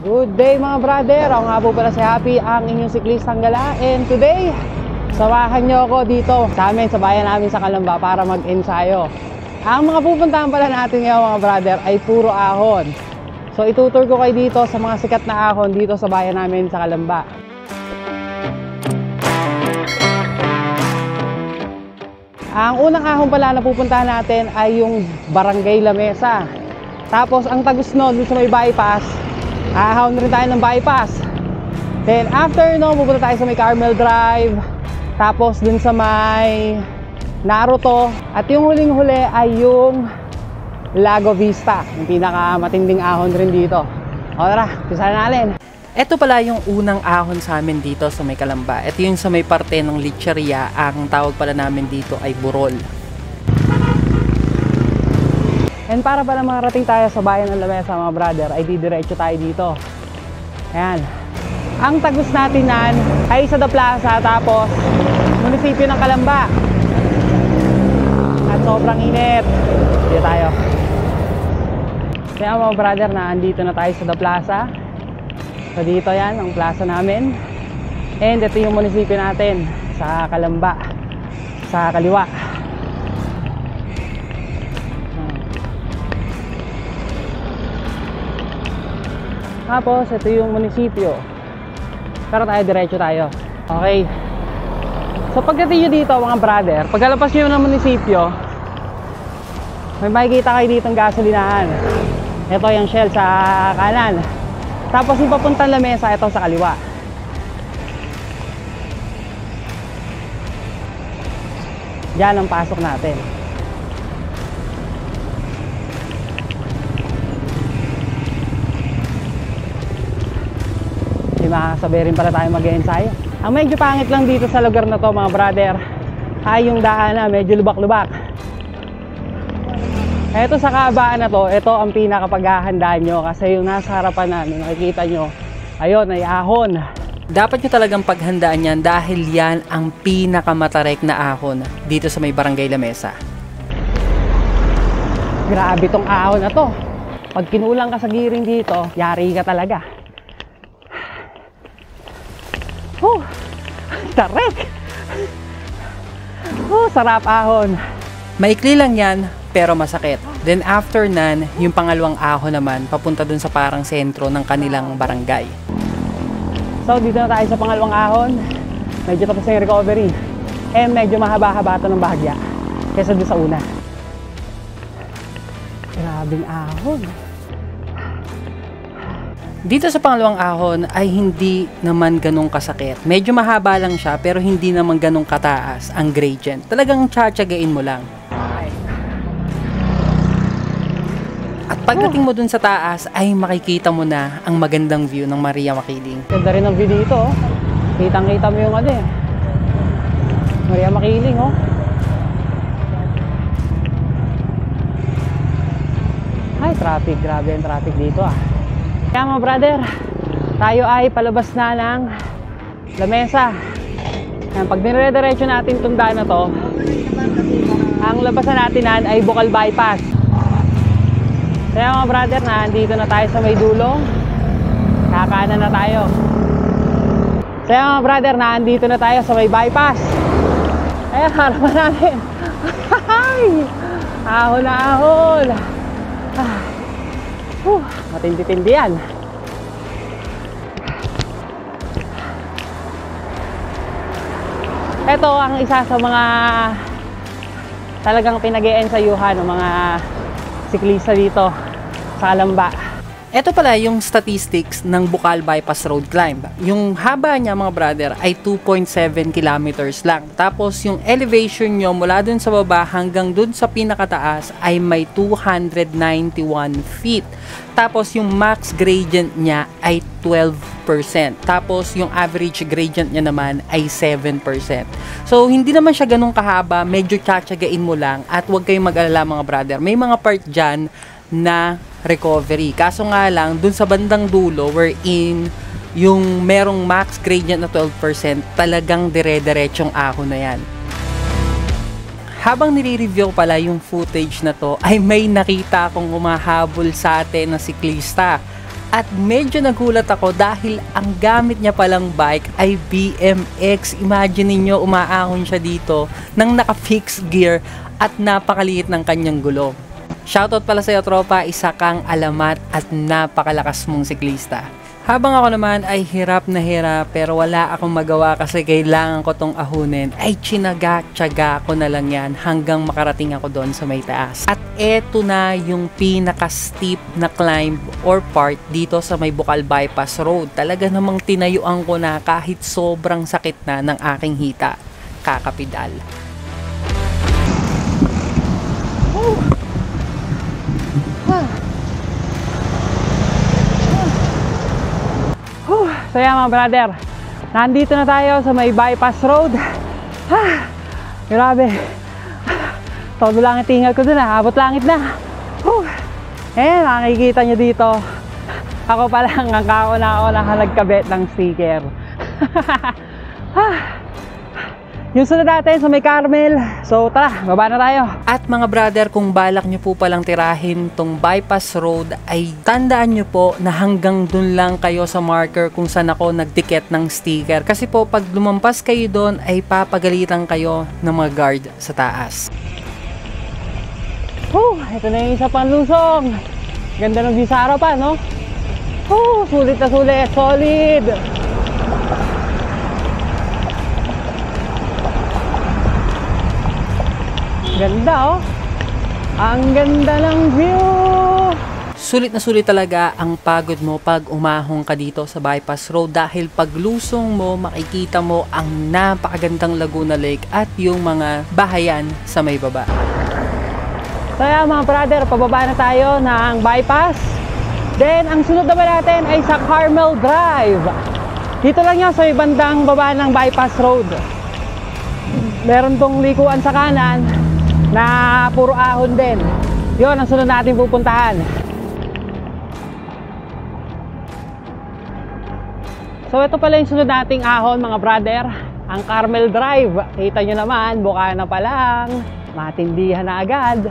Good day mga brother, ako nga po pala si Happy, ang inyong siklistang gala. And today, samahan nyo ako dito sa amin, sa bayan namin sa Calamba para mag-ensayo. Ang mga pupuntahan pala natin ngayon mga brother ay puro ahon. So itutur ko kayo dito sa mga sikat na ahon dito sa bayan namin sa Calamba. Ang unang ahon pala na pupuntahan natin ay yung Barangay La Mesa. Tapos ang tagus nun dun sa may bypass, ahon rin tayo ng bypass. Then after no, pupunta tayo sa may Carmel Drive. Tapos dun sa may Naruto. At yung huling-huli ay yung Lago Vista, yung pinakamatinding ahon rin dito. O tara, umpisa natin. Ito pala yung unang ahon sa amin dito sa may Calamba. Ito yung sa may parte ng Lecheria. Ang tawag pala namin dito ay Burol. And para pala makarating tayo sa bayan ng La Mesa mga brother, ay didiretso tayo dito. Ayan. Ang tagus natin nan ay sa The Plaza, tapos munisipyo ng Calamba. At sobrang init. Dito tayo. Kaya mga brother, na andito na tayo sa The Plaza. So dito yan, ang plaza namin. And ito yung munisipyo natin sa Calamba, sa kaliwa. Tapos ito yung munisipyo. Pero tayo, diretso tayo. Okay. So pagdating nyo dito mga brother, pagkalabas nyo ng munisipyo, may makikita kayo ditong gasolinahan. Ito yung Shell sa kanan. Tapos yung papuntang La Mesa, ito sa kaliwa. Diyan ang pasok natin. Di makakasabay rin pala tayo mag-ensayo. Ang medyo pangit lang dito sa lugar na to mga brother ay yung daanan, medyo lubak-lubak. Ito sa kabaan na to, ito ang pinakapaghahandaan nyo kasi yung nasa harapan namin, nakikita nyo, ayun, ay ahon. Dapat nyo talagang paghandaan yan dahil yan ang pinakamatarek na ahon dito sa may Barangay La Mesa. Grabe tong ahon na to. Pag kinulang ka sa giring dito, yari ka talaga. Tarek! Sarap ahon. Maikli lang yan, pero masakit. Then after nan, yung pangalawang ahon naman, papunta dun sa parang sentro ng kanilang barangay. So dito na tayo sa pangalawang ahon. Medyo tapos na yung recovery. Eh medyo mahaba-haba ito ng bahagya kesa doon sa una. Grabing ahon. Dito sa pangalawang ahon ay hindi naman ganong kasakit. Medyo mahaba lang siya pero hindi naman ganong kataas ang gradient. Talagang tsatsagain mo lang. At pagdating mo dun sa taas ay makikita mo na ang magandang view ng Maria Makiling. Ganda rin ang view dito. Oh. Kitang-kita mo yung ano eh. Maria Makiling oh. Ay, traffic. Grabe ang traffic dito ah. Kaya mga brother, tayo ay palabas na ng La Mesa. Pag dinire-diretso natin itong daan na to, ang labasan natin ay Bukal Bypass. Kaya mga brother, nandito na tayo sa may dulo. Kakanan na tayo. Kaya mga brother, nandito na tayo sa may bypass. Ayan, harapan natin. Ahon na ahon. Matindi-tindi yan. Ito ang isa sa mga talagang pinag-eensayuhan ng mga siklista dito sa Calamba. Ito pala yung statistics ng Bukal Bypass Road Climb. Yung haba niya mga brother ay 2.7 kilometers lang. Tapos yung elevation nyo mula dun sa baba hanggang dun sa pinakataas ay may 291 feet. Tapos yung max gradient niya ay 12%. Tapos yung average gradient niya naman ay 7%. So hindi naman siya ganun kahaba, medyo tsatsagain mo lang at huwag kayong mag-alala mga brother. May mga part dyan na recovery. Kaso nga lang, dun sa bandang dulo wherein yung merong max gradient na 12%, talagang dire-diretsong ahon na yan. Habang nire-review pala yung footage na to, ay may nakita akong umahabol sa atin na siklista. At medyo nagulat ako dahil ang gamit niya palang bike ay BMX. Imagine niyo umaahon siya dito nang naka-fixed gear at napakaliit ng kanyang gulong. Shoutout pala sa'yo tropa, isa kang alamat at napakalakas mong siklista. Habang ako naman ay hirap na hirap pero wala akong magawa kasi kailangan ko tong ahunin, ay tsinaga-tsaga ko na lang yan hanggang makarating ako doon sa may taas. At eto na yung pinaka-steep na climb or part dito sa may Bukal Bypass Road. Talaga namang tinayuan ko na kahit sobrang sakit na ng aking hita. Kakapidal. So yan mga brother, nandito na tayo sa may bypass road. Grabe, todo langit tingal ko dun, abot langit na. Makikita nyo dito, ako pa lang ang kauna-una nagkabit ng sticker. Yung sunod natin sa may Carmel. So tara, baba na tayo. At mga brother, kung balak nyo po palang tirahin tong bypass road, ay tandaan nyo po na hanggang dun lang kayo sa marker kung saan ako nagtiket ng sticker. Kasi po pag lumampas kayo doon ay papagalitan kayo ng mga guard sa taas. Ito na yung isa pang lusong. Ganda ng view sa harapan, no? Sulit na sulit, solid. Ganda, oh. Ang ganda ng view. Sulit na sulit talaga ang pagod mo pag umahong ka dito sa bypass road dahil paglusong mo makikita mo ang napakagandang Laguna Lake at yung mga bahayan sa may baba. So yan mga brother, pababa na tayo ng bypass. Then ang sunod naman natin ay sa Carmel Drive. Dito lang yan sa may bandang baba ng bypass road. Meron tong likuan sa kanan na puro ahon din. Yun ang sunod natin pupuntahan. So ito pala yung sunod nating ahon mga brother, ang Carmel Drive. Kita nyo naman, buka na pa lang, matindihan na agad.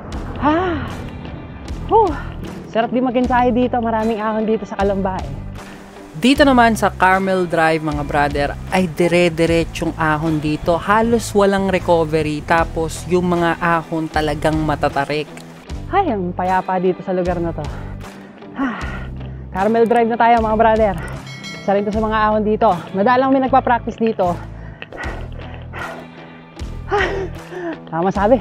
Sarap din mag-ensayo dito, maraming ahon dito sa Kalambay. Dito naman sa Carmel Drive mga brother ay dire-diretsyong ahon dito, halos walang recovery, tapos yung mga ahon talagang matatarik. Ay, ang payapa dito sa lugar na to. Carmel Drive na tayo mga brother. Isa rin to sa mga ahon dito. Madalang may nagpa-practice dito. Tama sabi.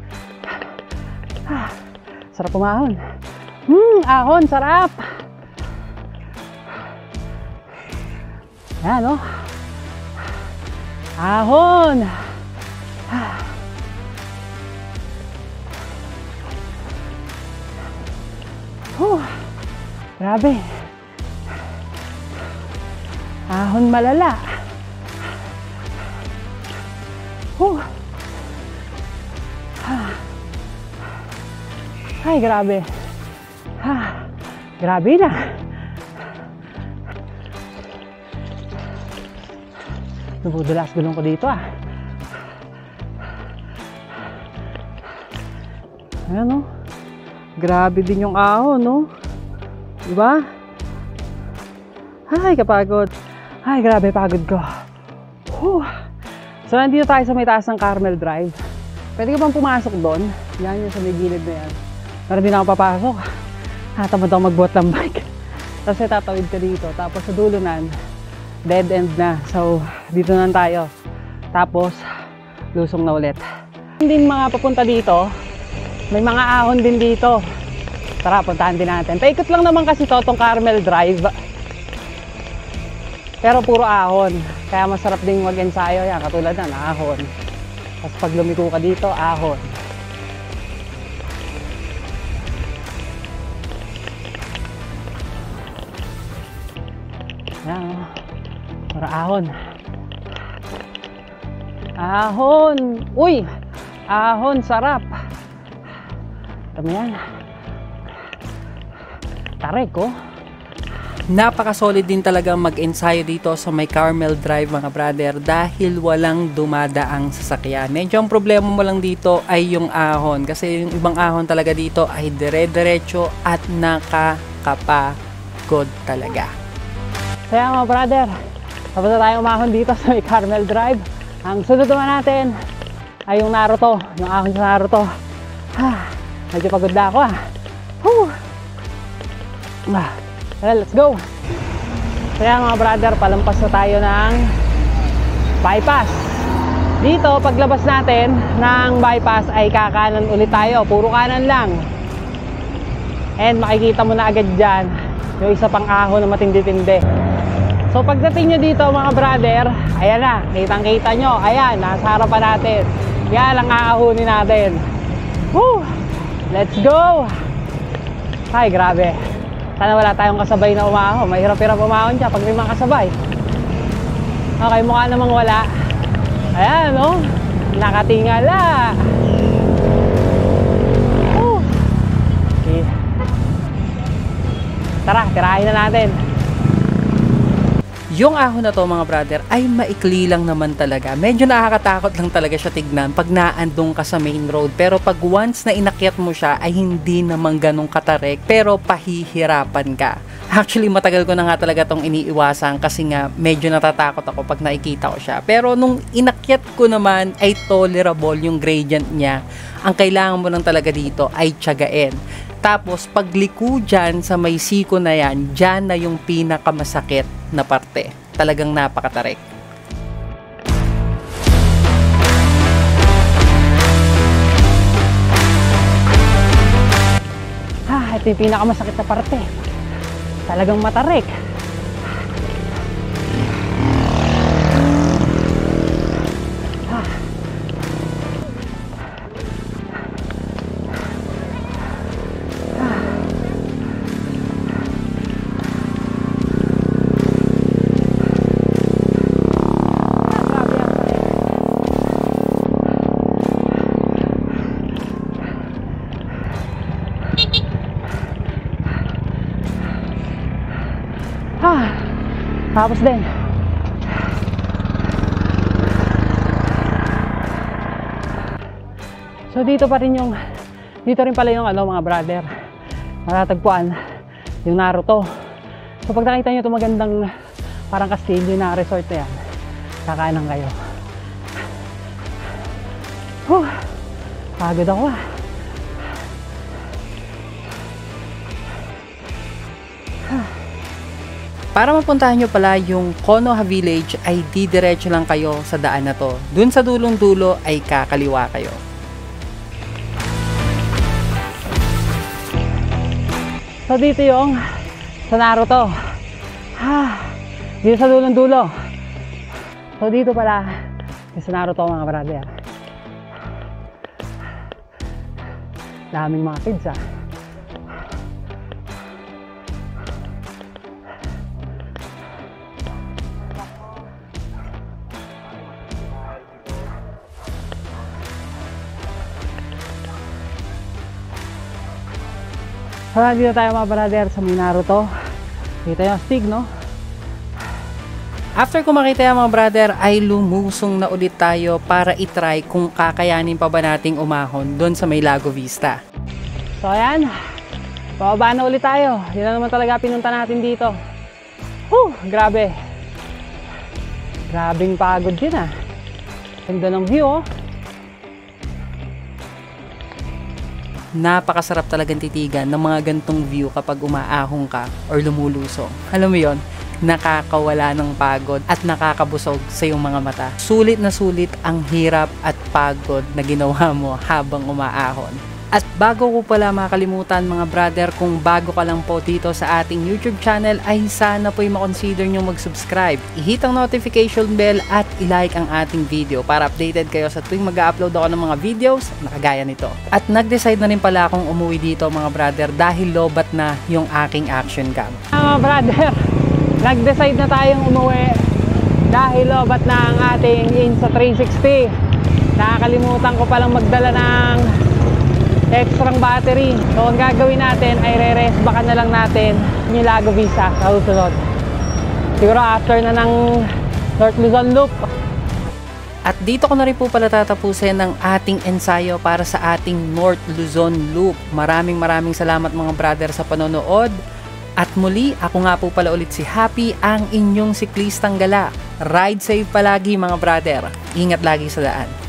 Sarap umahon. Ahon, sarap. Yan, oh. Ahon. Grabe. Ahon malala. Ay, grabe. Grabe na. Nabudulas gulong ko dito, Ayan, oh. Grabe din yung ahon, no? Diba? Ay, kapagod. Ay, grabe pagod ko. So, nandito tayo sa may taas ng Carmel Drive. Pwede ka bang pumasok doon? Yan yung sa may gilid na yan. Pero di na ako papasok. Tamad ako magbuhat ng bike. Tapos tatawid ka dito. Tapos sa dulo nan, dead end na. So, dito na tayo. Tapos, lusong na ulit. Hindi mga papunta dito. May mga ahon din dito. Tara, puntahan din natin. Paikot lang naman kasi to, tong Carmel Drive. Pero puro ahon. Kaya masarap din mag-ensayo yan. Katulad na, ahon. Tapos pag lumiko ka dito, ahon. Yan, oh. Para ahon. Ahon. Uy! Ahon, sarap. Ito mo yan. Tarik, oh. Napaka-solid din talaga mag-ensayo dito sa may Carmel Drive mga brother dahil walang dumadaang sasakyan. Medyo ang problema mo lang dito ay yung ahon kasi yung ibang ahon talaga dito ay dire-diretso at nakakapa. pagod talaga. Kaya mga brother, tapos na tayo umahon dito sa may Carmel Drive. Ang sunod naman natin ay yung Naruto, yung ahon sa Naruto. Medyo pagod na ako Whew. Well, let's go. Kaya mga brother, palampas na tayo ng bypass. Dito, paglabas natin ng bypass ay kakanan ulit tayo. Puro kanan lang. And makikita mo na agad dyan yung isa pang ahon na matindi-tindi. So pagdating nyo dito mga brother, ayan na, kitang-kita nyo. Ayan, nasa harapan natin. Yan ang aahunin natin. Woo! Let's go! Ay, grabe. Sana wala tayong kasabay na umahon. Mahirap-hirap umahon dyan pag may mga kasabay. Okay, mukha namang wala. Ayan, no? Nakatingala. Okay. Tara, tirahin na natin. Yung ahon na to mga brother ay maikli lang naman talaga. Medyo nakakatakot lang talaga siya tignan pag naandong ka sa main road. Pero pag once na inakyat mo siya ay hindi naman ganong katarek pero pahihirapan ka. Actually matagal ko na nga talaga tong iniiwasan kasi nga medyo natatakot ako pag nakikita ko siya. Pero nung inakyat ko naman ay tolerable yung gradient niya. Ang kailangan mo lang talaga dito ay tiyagain. Tapos pagliko dyan sa may siko na yan, dyan na yung pinakamasakit na parte. Talagang napakatarek. Ito yung pinakamasakit na parte. Talagang matarik. Tapos din. So dito pa rin yung, dito rin pala yung mga brother, matatagpuan yung Naruto. So pag nakita nyo itong magandang parang castillo na resort na yan, kakanan kayo. Pagod ako Para mapuntahan nyo pala yung Konoha Village ay didiretso lang kayo sa daan na to. Dun sa dulong dulo ay kakaliwa kayo. So dito yung sa Naruto. Dito sa dulong dulo. So dito pala yung sa Naruto mga brother. Daming mga kids So dito tayo mga brother sa may Naruto. Dito yung stig, no? After ko makita yung mga brother ay lumusong na ulit tayo para itry kung kakayanin pa ba nating umahon doon sa may Lago Vista. So ayan, pababa na ulit tayo. Yun na naman talaga pinunta natin dito. Grabe. Grabing pagod din Ganda ng view Napakasarap talagang titigan ng mga gantong view kapag umaahon ka or lumulusong. Alam mo yon, nakakawala ng pagod at nakakabusog sa iyong mga mata. Sulit na sulit ang hirap at pagod na ginawa mo habang umaahon. At bago ko pala makalimutan mga brother, kung bago ka lang po dito sa ating YouTube channel ay sana po'y makonsider nyo mag-subscribe, i-hit ang notification bell at i-like ang ating video para updated kayo sa tuwing mag-upload ako ng mga videos na kagaya nito. At nag-decide na rin pala akong umuwi dito mga brother dahil lobat na yung aking action cam. Mga brother, nag-decide na tayong umuwi dahil lobat na ang ating Insta 360. Nakakalimutan ko palang magdala ng extra battery. So ang gagawin natin ay re-rest baka na lang natin yung Lago Vista sa susunod. Siguro after na ng North Luzon Loop. At dito ko na rin po pala tatapusin ng ating ensayo para sa ating North Luzon Loop. Maraming salamat mga brother sa panonood. At muli, ako nga po pala ulit si Happy, ang inyong siklistang gala. Ride safe palagi mga brother. Ingat lagi sa daan.